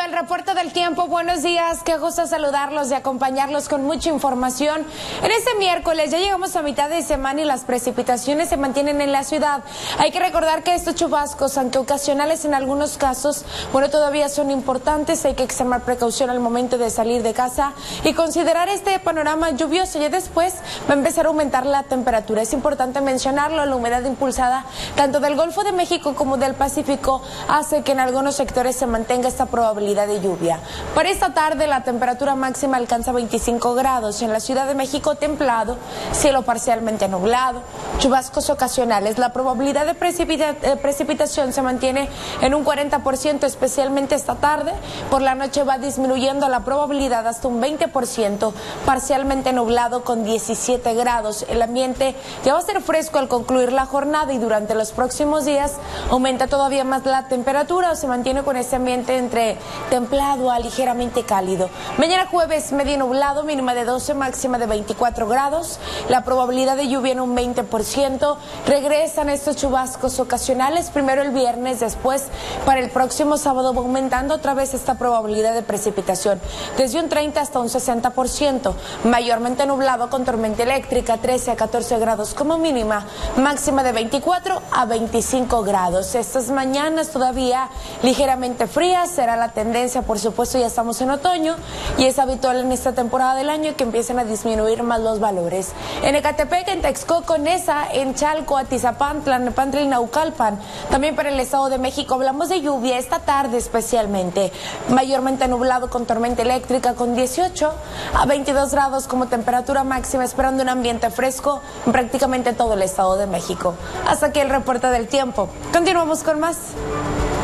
el reporte del tiempo. Buenos días, qué gusto saludarlos y acompañarlos con mucha información. En este miércoles ya llegamos a mitad de semana y las precipitaciones se mantienen en la ciudad. Hay que recordar que estos chubascos, aunque ocasionales en algunos casos, todavía son importantes. Hay que extremar precaución al momento de salir de casa y considerar este panorama lluvioso. Ya después va a empezar a aumentar la temperatura. Es importante mencionarlo, la humedad impulsada tanto del Golfo de México como del Pacífico hace que en algunos sectores se mantenga esta probabilidad de lluvia. Para esta tarde la temperatura máxima alcanza 25 grados. En la Ciudad de México templado, cielo parcialmente nublado, chubascos ocasionales. La probabilidad de precipitación se mantiene en un 40%, especialmente esta tarde. Por la noche va disminuyendo la probabilidad hasta un 20%, parcialmente nublado con 17 grados. El ambiente ya va a ser fresco al concluir la jornada y durante los próximos días aumenta todavía más la temperatura o se mantiene con este ambiente entre templado a ligeramente cálido. Mañana jueves medio nublado, mínima de 12, máxima de 24 grados. La probabilidad de lluvia en un 20%. Regresan estos chubascos ocasionales, primero el viernes, después para el próximo sábado va aumentando otra vez esta probabilidad de precipitación, desde un 30 hasta un 60%. Mayormente nublado con tormenta eléctrica, 13 a 14 grados como mínima, máxima de 24 a 25 grados. Estas mañanas todavía ligeramente frías, será la tendencia, por supuesto, ya estamos en otoño y es habitual en esta temporada del año que empiecen a disminuir más los valores. En Ecatepec, en Texcoco, Neza, en Chalco, Atizapán, Tlalnepantla y Naucalpan. También para el Estado de México hablamos de lluvia esta tarde especialmente, mayormente nublado con tormenta eléctrica con 18 a 22 grados como temperatura máxima, esperando un ambiente fresco en prácticamente todo el Estado de México. Hasta aquí el reporte del tiempo. Continuamos con más.